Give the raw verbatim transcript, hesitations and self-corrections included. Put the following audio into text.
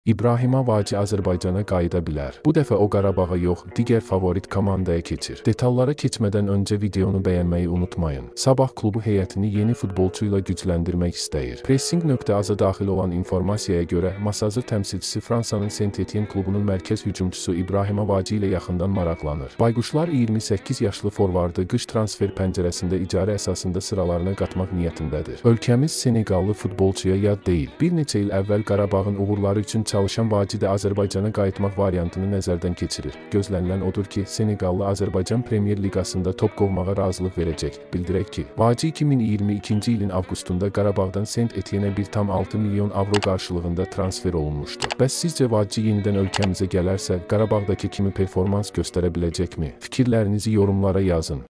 İbrahima Vaci Azərbaycana qayıda bilər. Bu dəfə o Qarabağa yox, digər favorit komandaya keçir. Detallara keçmədən öncə videonu bəyənməyi unutmayın. Sabah klubu heyətini yeni futbolçu ilə gücləndirmək istəyir. Pressing.az-a daxil olan informasiyaya görə, Masazır təmsilçisi Fransanın Saint-Étienne klubunun mərkəz hücumçusu İbrahima Vaci ilə yaxından maraqlanır. Bayquşlar iyirmi səkkiz yaşlı forvardı qış transfer pəncərəsində icarə əsasında sıralarına qatmaq niyyətindədir. Ölkəmiz Seneqallı futbolçuya yad deyil. Bir neçə il əvvəl Qarabağın uğurları üçün çalışan Vaci də Azərbaycana qayıtmaq variantını nəzərdən keçirir. Gözlənilən odur ki, Seneqallı Azərbaycan Premyer Liqasında top qovmağa razılıq verəcək. Bildirək ki, Vaci iki min iyirmi ikinci ilin avqustunda Qarabağdan Saint-Étienne bir tam altı milyon avro qarşılığında transfer olunmuşdu. Bəs sizcə Vaci yenidən ölkəmizə gələrsə, Qarabağdakı kimi performans göstərə biləcəkmi? Fikirlərinizi yorumlara yazın.